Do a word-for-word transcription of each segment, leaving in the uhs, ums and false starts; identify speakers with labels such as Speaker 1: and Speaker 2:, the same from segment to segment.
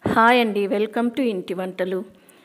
Speaker 1: Hi అండి, welcome to ఇంటి వంటలు.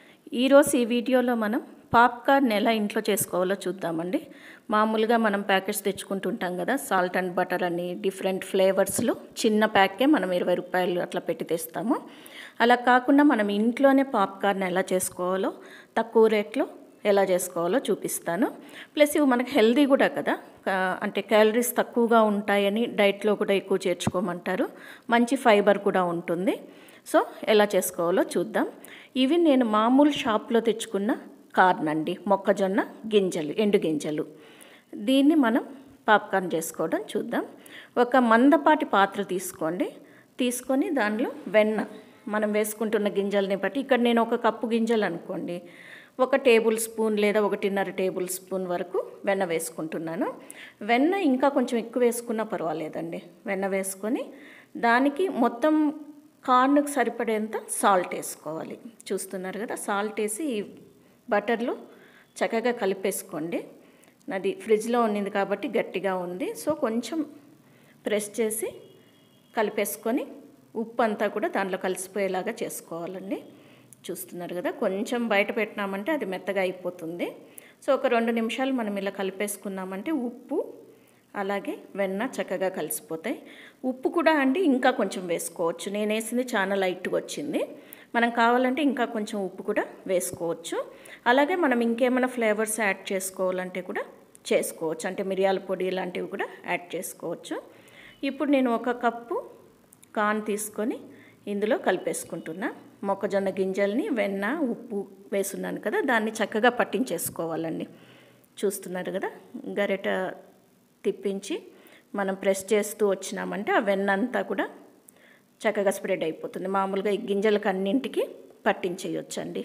Speaker 1: ఈరోజు ఈ వీడియోలో మనం పాప్కార్న్ ఎలా ఇంట్లో చేసుకోవాలో చూద్దామండి. మామూలుగా మనం ప్యాకెట్స్ తెచ్చుకుంటుంటాం కదా, సాల్ట్ అండ్ బటర్ అని డిఫరెంట్ ఫ్లేవర్స్లో చిన్న ప్యాకే మనం ఇరవై రూపాయలు అట్లా పెట్టి తెస్తాము. అలా కాకుండా మనం ఇంట్లోనే పాప్కార్న్ ఎలా చేసుకోవాలో తక్కువ రేట్లో ఎలా చేసుకోవాలో చూపిస్తాను. ప్లస్ ఇవి మనకు హెల్దీ కూడా కదా, అంటే క్యాలరీస్ తక్కువగా ఉంటాయని డైట్లో కూడా ఎక్కువ చేర్చుకోమంటారు. మంచి ఫైబర్ కూడా ఉంటుంది. సో ఎలా చేసుకోవాలో చూద్దాం. ఇవి నేను మామూలు షాప్లో తెచ్చుకున్న కార్న్ అండి, మొక్కజొన్న గింజలు, ఎండు గింజలు. దీన్ని మనం పాప్కార్న్ చేసుకోవడం చూద్దాం. ఒక మందపాటి పాత్ర తీసుకోండి. తీసుకొని దానిలో వెన్న, మనం వేసుకుంటున్న గింజల్ని బట్టి, ఇక్కడ నేను ఒక కప్పు గింజలు అనుకోండి, ఒక టేబుల్ స్పూన్ లేదా ఒకటిన్నర టేబుల్ స్పూన్ వరకు వెన్న వేసుకుంటున్నాను. వెన్న ఇంకా కొంచెం ఎక్కువ వేసుకున్నా పర్వాలేదండి. వెన్న వేసుకొని దానికి మొత్తం కార్న్కి సరిపడేంత సాల్ట్ వేసుకోవాలి. చూస్తున్నారు కదా, సాల్ట్ వేసి ఈ బటర్లో చక్కగా కలిపేసుకోండి. నాది ఫ్రిడ్జ్లో ఉన్నింది కాబట్టి గట్టిగా ఉంది. సో కొంచెం ప్రెస్ చేసి కలిపేసుకొని ఉప్పు అంతా కూడా దాంట్లో కలిసిపోయేలాగా చేసుకోవాలండి. చూస్తున్నారు కదా, కొంచెం బయట పెట్టినామంటే అది మెత్తగా అయిపోతుంది. సో ఒక రెండు నిమిషాలు మనం ఇలా కలిపేసుకున్నామంటే ఉప్పు అలాగే వెన్న చక్కగా కలిసిపోతాయి. ఉప్పు కూడా అండి ఇంకా కొంచెం వేసుకోవచ్చు. నేను వేసింది చాలా లైట్గా వచ్చింది. మనం కావాలంటే ఇంకా కొంచెం ఉప్పు కూడా వేసుకోవచ్చు. అలాగే మనం ఇంకేమైనా ఫ్లేవర్స్ యాడ్ చేసుకోవాలంటే కూడా చేసుకోవచ్చు. అంటే మిరియాల పొడి ఇలాంటివి కూడా యాడ్ చేసుకోవచ్చు. ఇప్పుడు నేను ఒక కప్పు కార్న్ తీసుకొని ఇందులో కలిపేసుకుంటున్నా. మొక్కజొన్న గింజల్ని వెన్న ఉప్పు వేసున్నాను కదా, దాన్ని చక్కగా పట్టించేసుకోవాలండి. చూస్తున్నారు కదా, గరిట తిప్పించి మనం ప్రెస్ చేస్తూ వచ్చినామంటే ఆ వెన్న అంతా కూడా చక్కగా స్ప్రెడ్ అయిపోతుంది. మామూలుగా ఈ గింజలకు అన్నింటికి పట్టించేయొచ్చండి.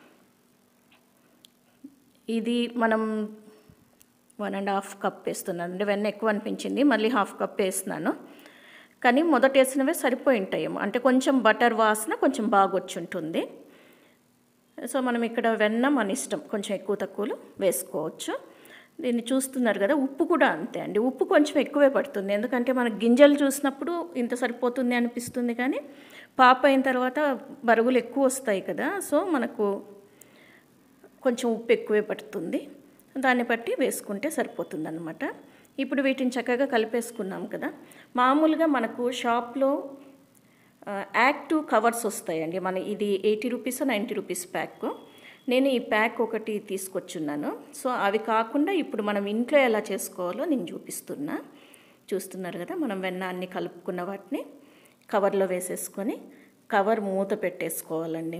Speaker 1: ఇది మనం వన్ అండ్ హాఫ్ కప్ వేస్తున్నాను అండి. వెన్న ఎక్కువ అనిపించింది, మళ్ళీ హాఫ్ కప్ వేస్తున్నాను. కానీ మొదట వేసినవే సరిపోయి ఉంటాయేమో, అంటే కొంచెం బటర్ వాసన కొంచెం బాగా వచ్చి ఉంటుంది. సో మనం ఇక్కడ వెన్న మన ఇష్టం, కొంచెం ఎక్కువ తక్కువలో వేసుకోవచ్చు. దీన్ని చూస్తున్నారు కదా, ఉప్పు కూడా అంతే అండి. ఉప్పు కొంచెం ఎక్కువే పడుతుంది, ఎందుకంటే మనకు గింజలు చూసినప్పుడు ఇంత సరిపోతుంది అనిపిస్తుంది, కానీ పాప అయిన తర్వాత బరుగులు ఎక్కువ వస్తాయి కదా, సో మనకు కొంచెం ఉప్పు ఎక్కువే పడుతుంది. దాన్ని బట్టి వేసుకుంటే సరిపోతుంది అన్నమాట. ఇప్పుడు వీటిని చక్కగా కలిపేసుకున్నాం కదా. మామూలుగా మనకు షాప్లో యాక్టివ్ కవర్స్ వస్తాయండి. మన ఇది eighty rupees ninety rupees pack. నేను ఈ ప్యాక్ ఒకటి తీసుకొచ్చున్నాను. సో అవి కాకుండా ఇప్పుడు మనం ఇంట్లో ఎలా చేసుకోవాలో నేను చూపిస్తున్నా. చూస్తున్నారు కదా, మనం వెన్న అన్ని కలుపుకున్న వాటిని కవర్లో వేసేసుకొని కవర్ మూత పెట్టేసుకోవాలండి.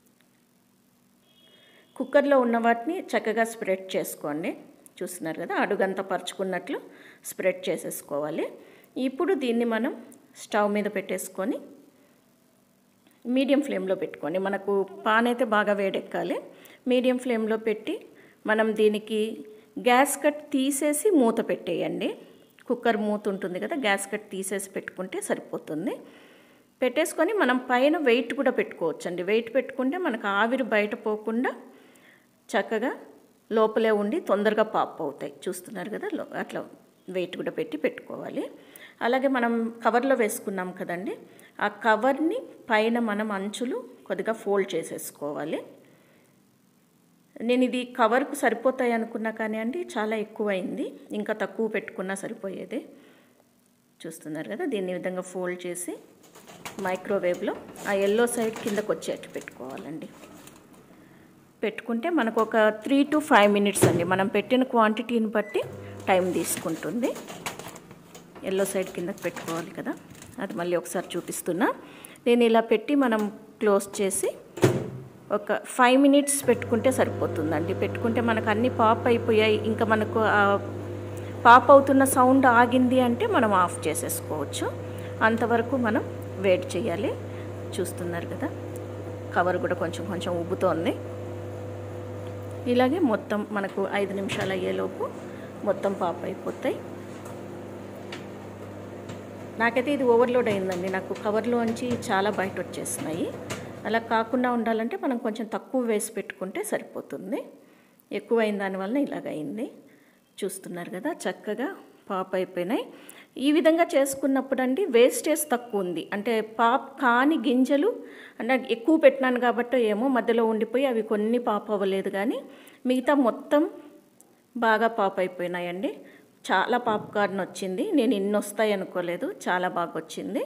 Speaker 1: కుక్కర్లో ఉన్న వాటిని చక్కగా స్ప్రెడ్ చేసుకోండి. చూస్తున్నారు కదా, అడుగంతా పరుచుకున్నట్లు స్ప్రెడ్ చేసేసుకోవాలి. ఇప్పుడు దీన్ని మనం స్టవ్ మీద పెట్టేసుకొని మీడియం ఫ్లేమ్లో పెట్టుకోండి. మనకు పాన్ అయితే బాగా వేడెక్కాలి. మీడియం ఫ్లేమ్లో పెట్టి మనం దీనికి గ్యాస్ కట్ తీసేసి మూత పెట్టేయండి. కుక్కర్ మూత ఉంటుంది కదా, గ్యాస్ కట్ తీసేసి పెట్టుకుంటే సరిపోతుంది. పెట్టేసుకొని మనం పైన వెయిట్ కూడా పెట్టుకోవచ్చండి. వెయిట్ పెట్టుకుంటే మనకు ఆవిరి బయట పోకుండా చక్కగా లోపలే ఉండి తొందరగా పాప్ అవుతాయి. చూస్తున్నారు కదా, అట్లా వెయిట్ కూడా పెట్టి పెట్టుకోవాలి. అలాగే మనం కవర్లో వేసుకున్నాం కదండి, ఆ కవర్ని పైన మనం అంచులు కొద్దిగా ఫోల్డ్ చేసేసుకోవాలి. నేను ఇది కవర్కు సరిపోతాయి అనుకున్నా కానీ అండి చాలా ఎక్కువైంది, ఇంకా తక్కువ పెట్టుకున్నా సరిపోయేది. చూస్తున్నారు కదా, దీన్ని ఈ విధంగా ఫోల్డ్ చేసి మైక్రోవేవ్లో ఆ ఎల్లో సైడ్ కిందకు వచ్చేట్టు పెట్టుకోవాలండి. పెట్టుకుంటే మనకు ఒక త్రీ టు ఫైవ్ మినిట్స్ అండి, మనం పెట్టిన క్వాంటిటీని బట్టి టైం తీసుకుంటుంది. ఎల్లో సైడ్ కిందకి పెట్టుకోవాలి కదా, అది మళ్ళీ ఒకసారి చూపిస్తున్నా. నేను ఇలా పెట్టి మనం క్లోజ్ చేసి ఒక ఫైవ్ మినిట్స్ పెట్టుకుంటే సరిపోతుందండి. పెట్టుకుంటే మనకు అన్నీ పాప్ అయిపోయాయి, ఇంకా మనకు పాప్ అవుతున్న సౌండ్ ఆగింది అంటే మనం ఆఫ్ చేసేసుకోవచ్చు. అంతవరకు మనం వెయిట్ చేయాలి. చూస్తున్నారు కదా, కవర్ కూడా కొంచెం కొంచెం ఉబ్బుతోంది. ఇలాగే మొత్తం మనకు ఐదు నిమిషాలు అయ్యేలోపు మొత్తం పాప్ అయిపోతాయి. నాకైతే ఇది ఓవర్లోడ్ అయిందండి, నాకు కవర్లోంచి చాలా బయట వచ్చేస్తున్నాయి. అలా కాకుండా ఉండాలంటే మనం కొంచెం తక్కువ వేసి పెట్టుకుంటే సరిపోతుంది. ఎక్కువ అయిన దానివల్ల ఇలాగ అయింది. చూస్తున్నారు కదా, చక్కగా పాప్ అయిపోయినాయి. ఈ విధంగా చేసుకున్నప్పుడు అండి వేస్టేజ్ తక్కువ ఉంది. అంటే పాప్ కాని గింజలు అంటే ఎక్కువ పెట్టినాను కాబట్టి ఏమో మధ్యలో ఉండిపోయి అవి కొన్ని పాప్ అవ్వలేదు, కానీ మిగతా మొత్తం బాగా పాప్ అయిపోయినాయండి. చాలా పాప్కార్న్ వచ్చింది. నేను ఇన్ని వస్తాయి అనుకోలేదు, చాలా బాగా వచ్చింది.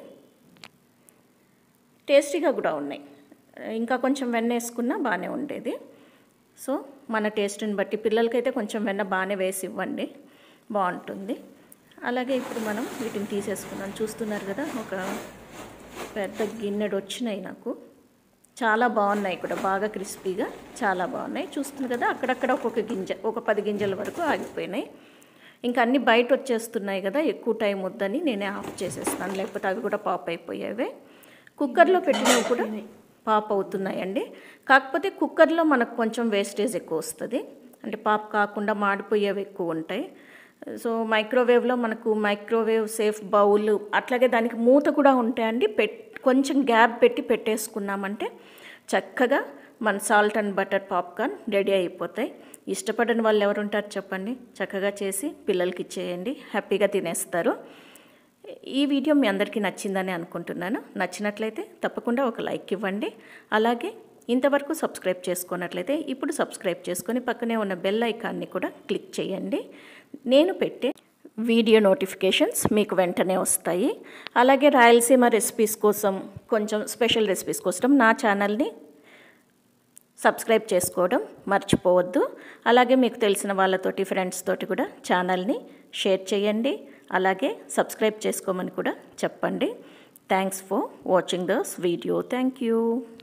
Speaker 1: టేస్టీగా కూడా ఉన్నాయి. ఇంకా కొంచెం వెన్న వేసుకున్నా బాగానే ఉండేది. సో మన టేస్ట్ని బట్టి పిల్లలకైతే కొంచెం వెన్న బాగానే వేసి ఇవ్వండి, బాగుంటుంది. అలాగే ఇప్పుడు మనం వీటిని తీసేసుకున్నాం. చూస్తున్నారు కదా, ఒక పెద్ద గిన్నెడు వచ్చినాయి నాకు. చాలా బాగున్నాయి కూడా, బాగా క్రిస్పీగా చాలా బాగున్నాయి. చూస్తున్నారు కదా, అక్కడక్కడ ఒక్కొక్క గింజ, ఒక పది గింజల వరకు ఆగిపోయినాయి. ఇంకా అన్నీ బయట వచ్చేస్తున్నాయి కదా, ఎక్కువ టైం వద్దని నేనే ఆఫ్ చేసేస్తాను, లేకపోతే అవి కూడా పాప్ అయిపోయేవే. కుక్కర్లో పెట్టినవి కూడా పాప్ అవుతున్నాయండి. కాకపోతే కుక్కర్లో మనకు కొంచెం వేస్టేజ్ ఎక్కువ వస్తుంది, అంటే పాప్ కాకుండా మాడిపోయేవి ఎక్కువ ఉంటాయి. సో మైక్రోవేవ్లో మనకు మైక్రోవేవ్ సేఫ్ బౌల్, అట్లాగే దానికి మూత కూడా ఉంటాయండి. పెట్ కొంచెం గ్యాప్ పెట్టి పెట్టేసుకున్నామంటే చక్కగా మన salt and butter popcorn ready అయిపోతాయి. ఇష్టపడని వాళ్ళు ఎవరు ఉంటారు చెప్పండి, చక్కగా చేసి పిల్లలకి ఇచ్చేయండి, హ్యాపీగా తినేస్తారు. ఈ వీడియో మీ అందరికీ నచ్చిందని అనుకుంటున్నాను. నచ్చినట్లయితే తప్పకుండా ఒక లైక్ ఇవ్వండి. అలాగే ఇంతవరకు సబ్స్క్రైబ్ చేసుకున్నట్లయితే ఇప్పుడు సబ్స్క్రైబ్ చేసుకొని పక్కనే ఉన్న బెల్ ఐకాన్ని కూడా క్లిక్ చేయండి. నేను పెట్టే వీడియో నోటిఫికేషన్స్ మీకు వెంటనే వస్తాయి. అలాగే రాయలసీమ రెసిపీస్ కోసం, కొంచెం స్పెషల్ రెసిపీస్ కోసం నా ఛానల్ని సబ్స్క్రైబ్ చేసుకోవడం మర్చిపోవద్దు. అలాగే మీకు తెలిసిన వాళ్ళతోటి, ఫ్రెండ్స్ తోటి కూడా ఛానల్ని షేర్ చేయండి. అలాగే సబ్స్క్రైబ్ చేసుకోమని కూడా చెప్పండి. Thanks for watching this video. Thank you.